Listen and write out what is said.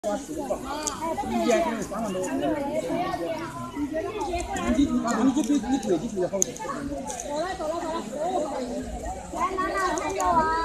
一件可能3万多。你腿好点。 来，拿拿，加油啊！